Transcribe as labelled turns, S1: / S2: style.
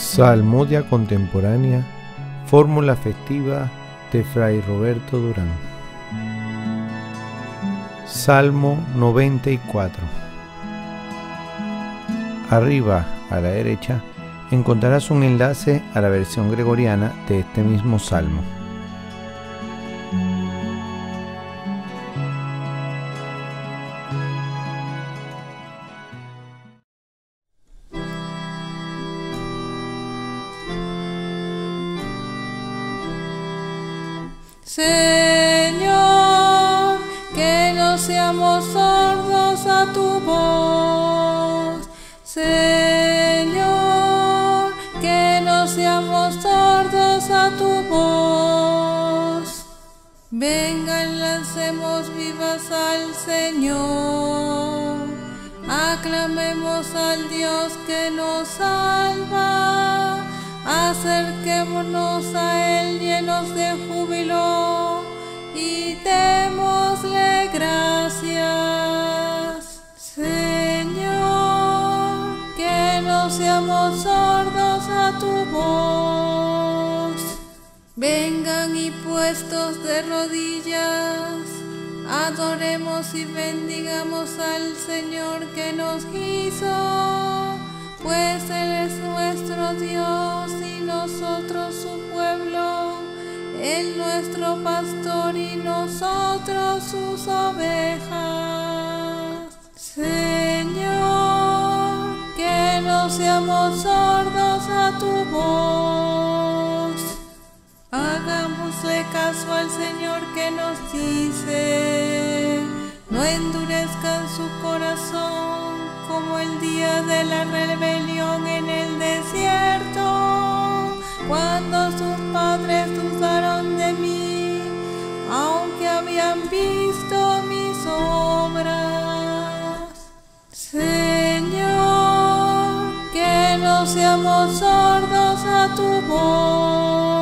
S1: Salmodia contemporánea, fórmula festiva de Fray Roberto Durán. Salmo 94. Arriba, a la derecha, encontrarás un enlace a la versión gregoriana de este mismo salmo.
S2: Señor, que no seamos sordos a tu voz. Señor, que no seamos sordos a tu voz. Vengan, lancemos vivas al Señor. Aclamemos al Dios que nos salva. Acerquémonos a Él llenos de júbilo y démosle gracias. Señor, que no seamos sordos a tu voz. Vengan y puestos de rodillas, adoremos y bendigamos al Señor que nos hizo. Pues Él es nuestro Dios y nosotros su pueblo, Él nuestro pastor y nosotros sus ovejas. Señor, que no seamos sordos a tu voz. Hagámosle caso al Señor que nos dice: no endurezcan su corazón como el día de la rebelión en el desierto, cuando sus padres dudaron de mí, aunque habían visto mis obras. Señor, que no seamos sordos a tu voz.